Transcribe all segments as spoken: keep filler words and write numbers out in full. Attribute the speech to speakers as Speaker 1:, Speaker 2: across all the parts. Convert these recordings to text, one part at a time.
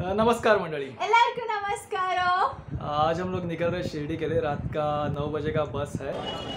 Speaker 1: नमस्कार मंडळी,
Speaker 2: ಎಲ್ಲರಿಗೂ नमस्कार।
Speaker 1: आज हम लोग निकल रहे शिरडी के लिए। रात का नौ बजे का बस है।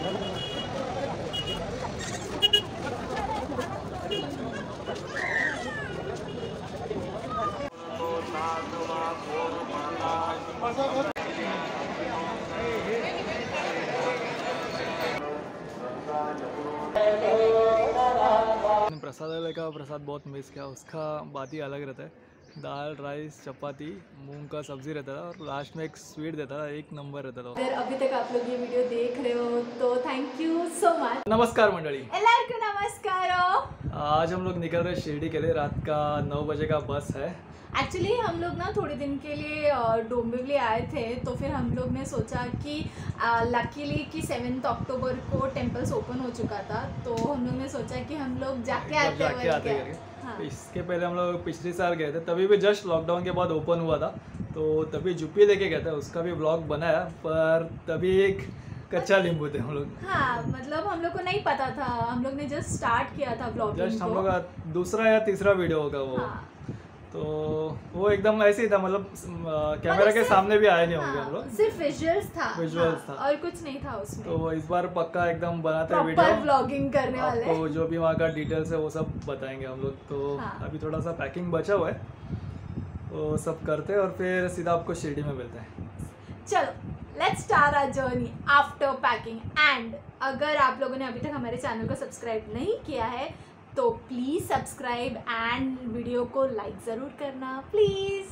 Speaker 1: प्रसादालय का प्रसाद बहुत मिस किया, उसका बात ही अलग रहता है। दाल, राइस, चपाती, मूंग का सब्जी रहता था और लास्ट में एक स्वीट देता था, एक नंबर रहता था।
Speaker 2: अगर अभी तक आप लोग ये वीडियो देख रहे हो तो थैंक यू सो मच।
Speaker 1: नमस्कार मंडळी,
Speaker 2: ಎಲ್ಲರಿಗೂ नमस्कार।
Speaker 1: आज हम लोग निकल रहे शिरडी के लिए। रात का नौ बजे का बस है।
Speaker 2: एक्चुअली हम लोग ना थोड़े दिन के लिए अ, डोंबिवली आए थे, तो फिर हम लोग ने सोचा कि लकीली कि सेवेंथ अक्टूबर को टेम्पल्स ओपन हो चुका था, तो हम लोग ने सोचा कि हम लोग जाके आते
Speaker 1: जाके आते
Speaker 2: हैं।
Speaker 1: करके।
Speaker 2: हाँ।
Speaker 1: इसके पहले हम लोग पिछले साल गए थे, तभी भी जस्ट लॉकडाउन के बाद ओपन हुआ था, तो तभी जुप्पी लेके गए थे। उसका भी ब्लॉग बनाया, पर तभी एक कच्चा नींबू थे हम लोग।
Speaker 2: हाँ, मतलब हम लोग को नहीं पता था, हम लोग ने जस्ट स्टार्ट किया था ब्लॉगिंग
Speaker 1: जस्ट
Speaker 2: को।
Speaker 1: हम लोग का दूसरा या तीसरा वीडियो होगा वो।
Speaker 2: हाँ।
Speaker 1: तो वो एकदम ऐसे ही था, मतलब कैमरा के सामने भी आए नहीं होंगे हम लोग,
Speaker 2: सिर्फ विजुअल्स था।
Speaker 1: विजुअल्स
Speaker 2: हाँ,
Speaker 1: था
Speaker 2: और कुछ नहीं था उसमें।
Speaker 1: तो इस बार पक्का एकदम बनाते हैं
Speaker 2: प्रॉपर
Speaker 1: वीडियो,
Speaker 2: व्लॉगिंग करने वाले।
Speaker 1: आपको जो भी वहाँ का डिटेल्स है वो सब बताएंगे हम लोग। तो
Speaker 2: हाँ।
Speaker 1: अभी थोड़ा सा पैकिंग बचा हुआ है, वो सब करते हैं और फिर सीधा आपको शिरडी में मिलते हैं।
Speaker 2: चलो let's start our journey after packing. And अगर आप लोगों ने अभी तक हमारे चैनल को सब्सक्राइब नहीं किया है तो प्लीज़ सब्सक्राइब एंड वीडियो को लाइक ज़रूर करना प्लीज़।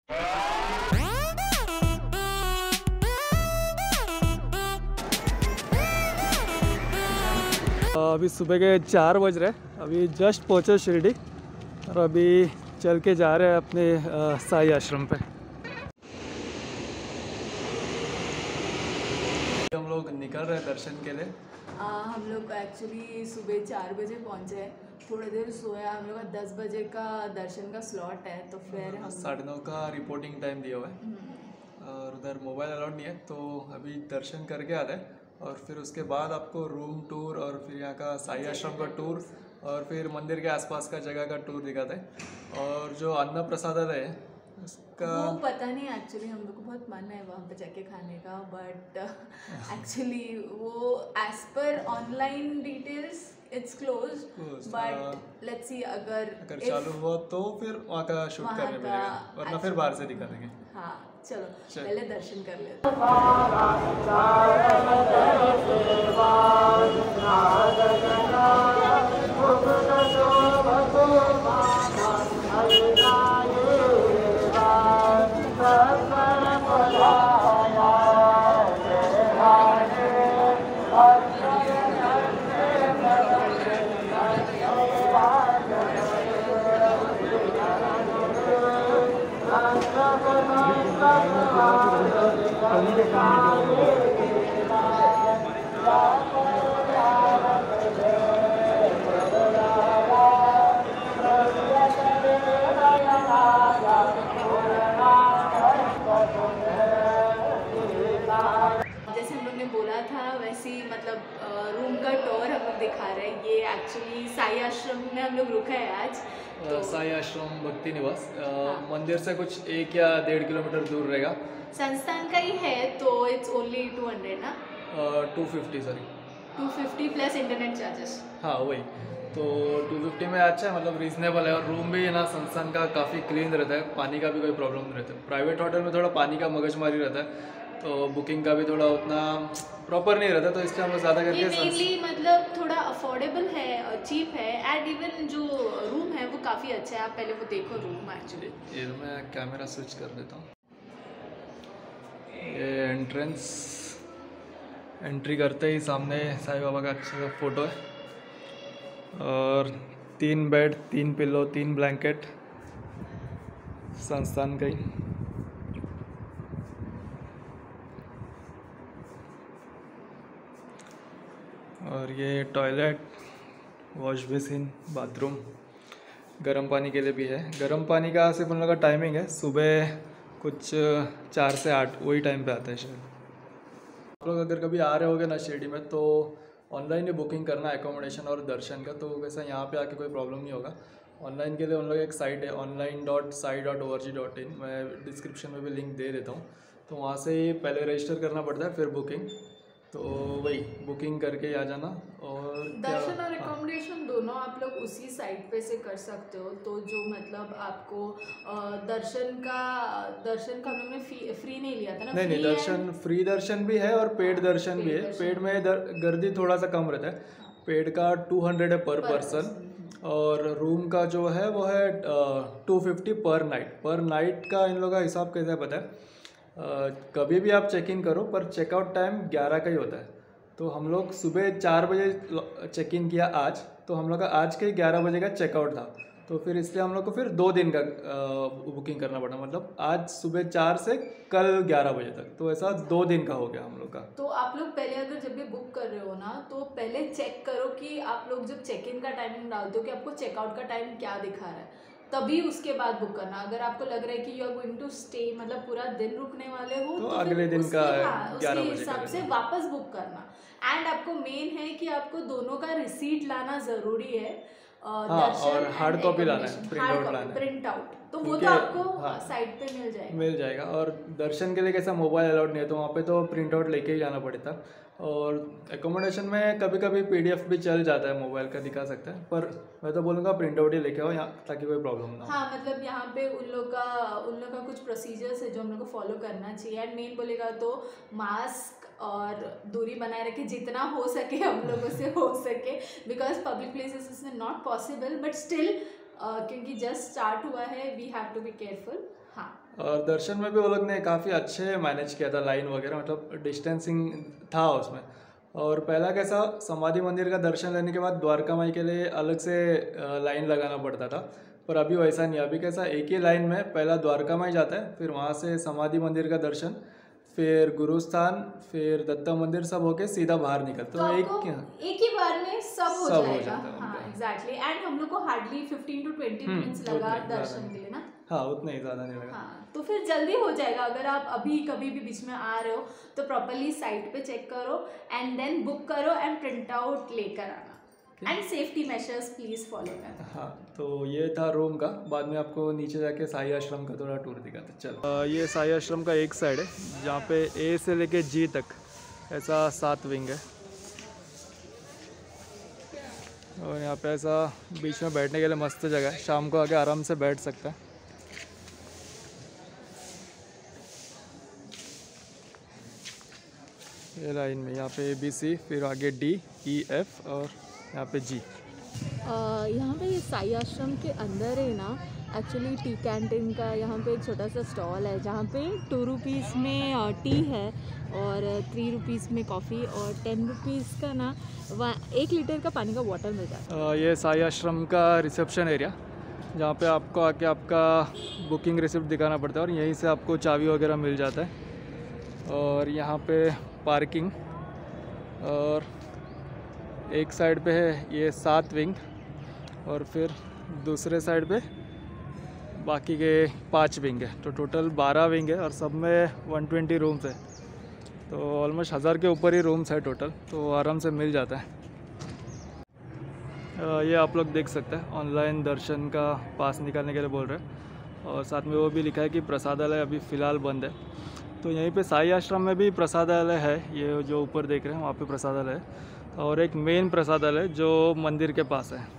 Speaker 1: अभी सुबह के चार बज रहे, अभी जस्ट पहुँचे शिरडी और अभी चल के जा रहे हैं अपने अ, साई आश्रम पे। हम लोग निकल रहे हैं दर्शन के लिए।
Speaker 2: आ, हम लोग एक्चुअली सुबह चार बजे पहुंचे हैं, थोड़ी देर सोया। हम लोग का दस बजे का दर्शन का स्लॉट है, तो फिर हम
Speaker 1: साढ़े नौ का रिपोर्टिंग टाइम दिया हुआ है और उधर मोबाइल अलाउड नहीं है, तो अभी दर्शन करके आ रहे हैं और फिर उसके बाद आपको रूम टूर और फिर यहाँ का साई आश्रम का टूर और फिर मंदिर के आसपास का जगह का टूर दिखाते हैं। और जो अन्न प्रसादालय है उसका
Speaker 2: वो पता नहीं, एक्चुअली हम लोग को बहुत मन है वहाँ पे जाके खाने का, बट एक्चुअली वो एज पर online details it's close, but let's see अगर
Speaker 1: अगर चालू हुआ तो फिर वहाँ का शूट
Speaker 2: वहाँ
Speaker 1: करने
Speaker 2: का
Speaker 1: मिलेगा, वरना फिर बाहर से दिखा देंगे।
Speaker 2: हाँ चलो
Speaker 1: चल।
Speaker 2: पहले दर्शन कर लेते हैं। जैसे हम लोग ने बोला था वैसे ही, मतलब रूम का टूर हम लोग दिखा रहे हैं। ये एक्चुअली साई आश्रम में हम लोग रुका है आज।
Speaker 1: तो साई आश्रम भक्ति निवास अ,
Speaker 2: हाँ।
Speaker 1: मंदिर से कुछ एक या डेढ़ किलोमीटर दूर रहेगा।
Speaker 2: संस्थान का ही है, तो इट्स ओनली टू हंड्रेड ना,
Speaker 1: two fifty sorry
Speaker 2: two fifty plus internet charges.
Speaker 1: हाँ वही, तो टू फिफ्टी में अच्छा है, मतलब रीजनेबल है। और रूम भी ना संस्थान का काफ़ी क्लीन रहता है, पानी का भी कोई प्रॉब्लम नहीं रहता है। प्राइवेट होटल में थोड़ा पानी का मगजमारी रहता है, तो बुकिंग का भी थोड़ा उतना प्रॉपर नहीं रहता, तो इसलिए हम लोग ज़्यादा
Speaker 2: ये
Speaker 1: करके
Speaker 2: मेनली मतलब थोड़ा अफोर्डेबल है और चीप है, एंड इवन जो रूम है वो काफ़ी अच्छा है। आप पहले वो देखो रूम एक्चुअली।
Speaker 1: ये मैं कैमरा स्विच कर देता हूँ। ये एंट्रेंस, एंट्री करते ही सामने साईं बाबा का अच्छा सा फोटो है और तीन बेड, तीन पिलो, तीन ब्लैंकेट संस्थान का ही। और ये टॉयलेट, वॉश बेसिन, बाथरूम, गर्म पानी के लिए भी है। गर्म पानी का सिर्फ उन लोग का टाइमिंग है सुबह कुछ चार से आठ, वही टाइम पे आता है शायद। आप लोग अगर कभी आ रहे होगे ना शिरडी में तो ऑनलाइन ही बुकिंग करना एकोमोडेशन और दर्शन का, तो वैसा यहाँ पे आके कोई प्रॉब्लम नहीं होगा। ऑनलाइन के लिए उन लोग एक साइट है online dot Sai dot O R G dot in, मैं डिस्क्रिप्शन में भी लिंक दे देता हूँ। तो वहाँ से ही पहले रजिस्टर करना पड़ता है, फिर बुकिंग। तो वही बुकिंग करके आ जाना। और
Speaker 2: दर्शन और अकोमोडेशन दोनों आप लोग उसी साइट पे से कर सकते हो। तो जो मतलब आपको दर्शन का दर्शन का हम लोग ने फ्री, फ्री नहीं लिया था ना?
Speaker 1: नहीं नहीं, दर्शन फ्री दर्शन भी है और पेड दर्शन भी है। पेड में गर्दी थोड़ा सा कम रहता है। पेड का टू हंड्रेड है पर पर्सन, और रूम का जो है वो है टू फिफ्टी पर नाइट। पर नाइट का इन लोगों का हिसाब कैसे पता है? uh, कभी भी आप चेक इन करो, पर चेकआउट टाइम ग्यारह का ही होता है। तो हम लोग सुबह चार बजे चेक इन किया आज, तो हम लोग का आज के ग्यारह बजे का चेकआउट था। तो फिर इसलिए हम लोग को फिर दो दिन का बुकिंग करना पड़ा, मतलब आज सुबह चार से कल ग्यारह बजे तक। तो ऐसा दो दिन का हो गया हम लोग का।
Speaker 2: तो आप लोग पहले अगर जब भी बुक कर रहे हो ना, तो पहले चेक करो कि आप लोग जब चेक इन का टाइमिंग डालते हो कि आपको चेकआउट का टाइम क्या दिखा रहा है, तभी उसके बाद बुक करना। अगर आपको लग रहा है कि you are going to stay, मतलब पूरा दिन रुकने वाले हो,
Speaker 1: तो,
Speaker 2: तो
Speaker 1: अगले दिन का
Speaker 2: ग्यारह बजे हिसाब से वापस बुक करना। एंड आपको मेन है कि आपको दोनों का रिसीट लाना ज़रूरी है।
Speaker 1: हाँ, और हार्ड कॉपी लाना है, प्रिंट आउट लाना है,
Speaker 2: प्रिंट आउट। तो वो तो आपको हाँ, साइट पे मिल जाएगा
Speaker 1: मिल जाएगा। और दर्शन के लिए कैसा मोबाइल अलाउड नहीं है, तो वहाँ पे तो प्रिंट आउट लेके ही जाना पड़ता। और एकोमोडेशन में कभी कभी पीडीएफ भी चल जाता है, मोबाइल का दिखा सकते हैं, पर मैं तो बोलूँगा प्रिंट आउट ही लेके आओ यहाँ, ताकि कोई प्रॉब्लम ना हो।
Speaker 2: हाँ, मतलब यहाँ पे उन लोग का उन लोग का कुछ प्रोसीजर्स है जो हम लोग को फॉलो करना चाहिए। एंड मेन बोलेगा तो मास्क और दूरी बनाए रखे जितना हो सके हम लोगों से हो सके, बिकॉज पब्लिक प्लेसेस में नॉट पॉसिबल, बट स्टिल क्योंकि जस्ट स्टार्ट हुआ है, we have to be careful. हाँ,
Speaker 1: और दर्शन में भी वो लोग ने काफ़ी अच्छे मैनेज किया था, लाइन वगैरह, मतलब डिस्टेंसिंग था उसमें। और पहला कैसा, समाधि मंदिर का दर्शन लेने के बाद द्वारका माई के लिए अलग से लाइन लगाना पड़ता था, पर अभी वैसा नहीं। अभी कैसा, एक ही लाइन में पहला द्वारका माई जाता है, फिर वहाँ से समाधि मंदिर का दर्शन, फिर गुरुस्थान, फिर दत्ता मंदिर, सब होके सीधा बाहर निकलते।
Speaker 2: तो
Speaker 1: एक
Speaker 2: एक ही बार में सब हो
Speaker 1: सब
Speaker 2: जाएगा। हाँ, एग्जैक्टली। एंड हम लोग को hardly fifteen to twenty minutes लगा दर्शन के लिए ना।
Speaker 1: हाँ, उतना ही, ज़्यादा नहीं लगा।
Speaker 2: हाँ, तो फिर जल्दी हो जाएगा। अगर आप अभी कभी भी बीच में आ रहे हो तो प्रॉपर्ली साइट पे चेक करो एंड देन बुक करो एंड प्रिंट आउट लेकर आना। And safety measures please follow करना।
Speaker 1: हाँ, तो ये था रूम का। बाद में आपको नीचे जाके साई आश्रम का थोड़ा टूर दिखाते चलो। ये साई आश्रम का एक साइड है जहाँ पे ए से लेके जी तक ऐसा सात विंग है, और यहाँ पे ऐसा बीच में बैठने के लिए मस्त जगह है। शाम को आके आराम से बैठ सकते हैं। ये लाइन में यहाँ पे ए बी सी, फिर आगे डी ई एफ, और यहाँ पे जी।
Speaker 3: यहाँ पे ये साई आश्रम के अंदर है ना, एक्चुअली टी कैंटीन का यहाँ पे एक छोटा सा स्टॉल है जहाँ पे टू रुपीज़ में टी है और थ्री रुपीज़ में कॉफ़ी और टेन रुपीज़ का ना एक लीटर का पानी का बॉटल मिल जाता है।
Speaker 1: ये साई आश्रम का रिसेप्शन एरिया, जहाँ पे आपको आके आपका बुकिंग रिसिप्ट दिखाना पड़ता है और यहीं से आपको चाबी वगैरह मिल जाता है। और यहाँ पे पार्किंग, और एक साइड पे है ये सात विंग, और फिर दूसरे साइड पे बाकी के पाँच विंग है। तो टोटल बारह विंग है और सब में वन ट्वेंटी रूम्स है। तो ऑलमोस्ट हज़ार के ऊपर ही रूम्स है टोटल, तो आराम से मिल जाता है। ये आप लोग देख सकते हैं, ऑनलाइन दर्शन का पास निकालने के लिए बोल रहे हैं, और साथ में वो भी लिखा है कि प्रसादालय अभी फ़िलहाल बंद है। तो यहीं पे साई आश्रम में भी प्रसादालय है, ये जो ऊपर देख रहे हैं वहाँ पे प्रसादालय है, और एक मेन प्रसादालय जो मंदिर के पास है।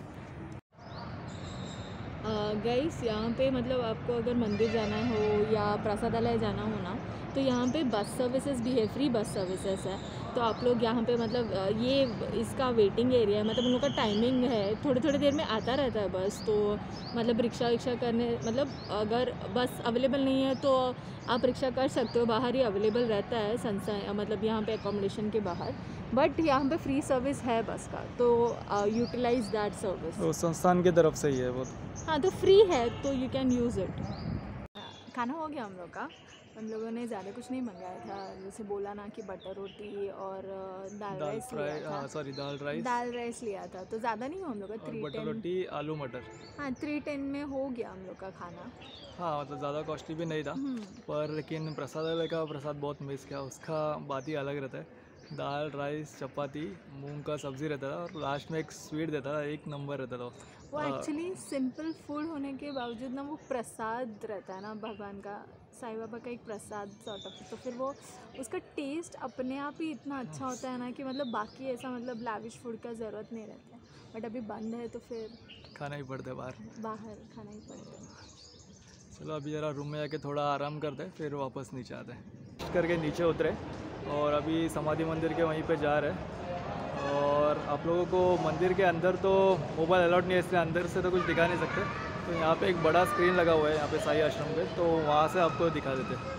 Speaker 3: गाइस uh, यहाँ पे मतलब आपको अगर मंदिर जाना हो या प्रसादालय जाना हो ना, तो यहाँ पे बस सर्विसेज भी है, फ्री बस सर्विसेज है। तो आप लोग यहाँ पे मतलब ये इसका वेटिंग एरिया है, मतलब उन लोग का टाइमिंग है, थोड़ी थोड़ी देर में आता रहता है बस। तो मतलब रिक्शा रिक्शा करने, मतलब अगर बस अवेलेबल नहीं है तो आप रिक्शा कर सकते हो, बाहर ही अवेलेबल रहता है संस्था, मतलब यहाँ पे एकोमोडेशन के बाहर। बट यहाँ पे फ्री सर्विस है बस का, तो यूटिलाइज दैट सर्विस।
Speaker 1: तो संस्थान की तरफ से ही है वो।
Speaker 3: हाँ, तो फ्री है तो यू कैन यूज़ इट। खाना हो गया हम लोग का। हम लोगों ने ज़्यादा कुछ नहीं मंगाया था, जैसे बोला ना कि बटर रोटी और दाल राइस लिया था।
Speaker 1: सॉरी दाल राइस
Speaker 3: दाल राइस लिया था, तो ज़्यादा नहीं हो हम लोग का। थ्री
Speaker 1: बटर रोटी आलू मटर।
Speaker 3: हाँ, थ्री टेन में हो गया हम लोग का खाना।
Speaker 1: हाँ, मतलब ज़्यादा कॉस्टली भी नहीं था, पर लेकिन प्रसादालय का प्रसाद बहुत मिस किया, उसका बात ही अलग रहता है। दाल राइस चपाती मूंग का सब्ज़ी रहता था और लास्ट में एक स्वीट देता था, एक नंबर रहता था
Speaker 3: वो एक्चुअली सिंपल फूड होने के बावजूद ना वो प्रसाद रहता है ना भगवान का, साईं बाबा का एक प्रसाद सॉर्ट ऑफ, तो फिर वो उसका टेस्ट अपने आप ही इतना अच्छा होता है ना कि मतलब बाकी ऐसा मतलब लाविश फूड का ज़रूरत नहीं रहता है। बट अभी बंद है तो फिर
Speaker 1: खाना ही पड़ता है बाहर
Speaker 3: बाहर खाना ही पड़ता है।
Speaker 1: चलो अभी ज़रा रूम में जाके थोड़ा आराम करते हैं, फिर वापस नीचे आते हैं। करके नीचे उतरे और अभी समाधि मंदिर के वहीं पे जा रहे हैं। और आप लोगों को मंदिर के अंदर तो मोबाइल अलाउड नहीं है, इसलिए अंदर से तो कुछ दिखा नहीं सकते। तो यहाँ पे एक बड़ा स्क्रीन लगा हुआ है यहाँ पे साई आश्रम पे, तो वहाँ से आपको दिखा देते हैं।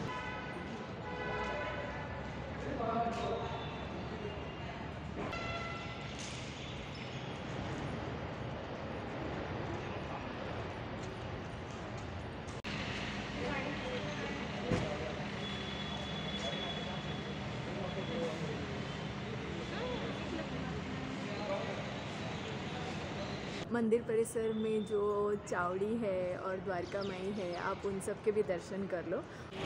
Speaker 3: मंदिर परिसर में जो चावड़ी है और द्वारका माई है, आप उन सब के भी दर्शन कर लो।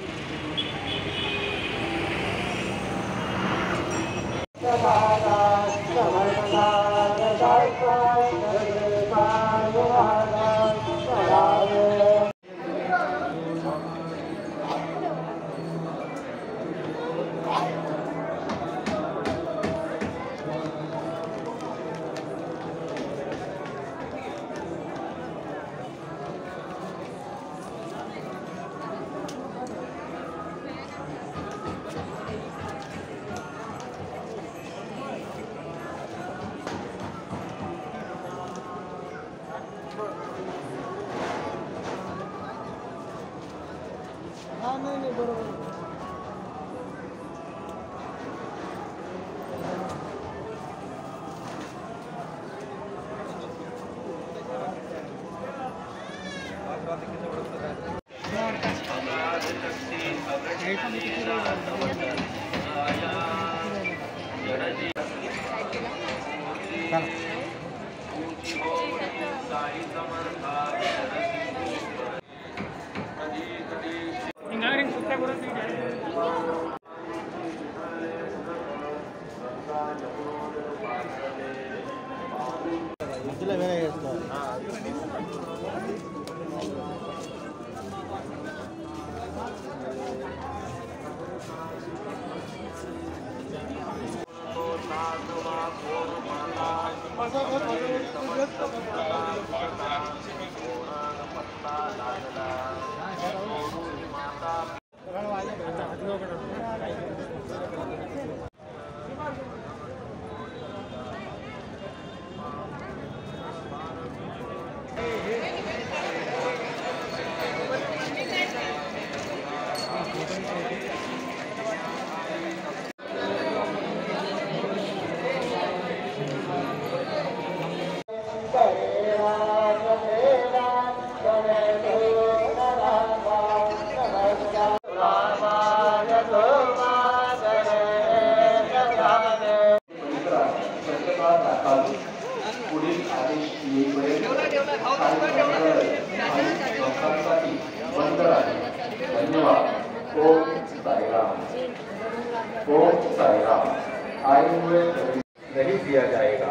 Speaker 4: नहीं दिया जाएगा।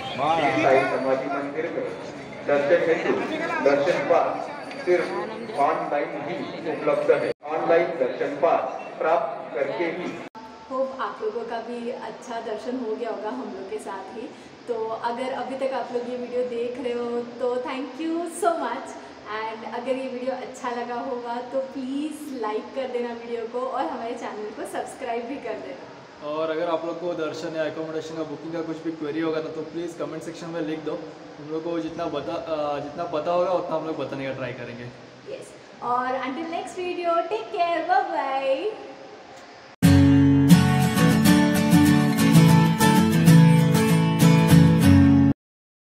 Speaker 4: साईं समाधि मंदिर में दर्शन हेतु दर्शन पास सिर्फ ऑनलाइन ही उपलब्ध है। ऑनलाइन दर्शन पास प्राप्त करके ही
Speaker 2: होप आप लोगों का भी अच्छा दर्शन हो गया होगा हम लोग के साथ ही। तो अगर अभी तक आप लोग ये वीडियो देख रहे हो तो thank you so much. And अगर ये वीडियो अच्छा लगा होगा तो प्लीज़ लाइक कर देना वीडियो को और हमारे चैनल को सब्सक्राइब भी कर देना।
Speaker 1: और अगर आप लोग को दर्शन या एकोमोडेशन का बुकिंग का कुछ भी क्वेरी होगा ना तो प्लीज़ कमेंट सेक्शन में लिख दो। हम लोग को जितना बता जितना पता होगा उतना हम लोग बताने का ट्राई करेंगे।
Speaker 2: यस, और until next video take care, bye bye.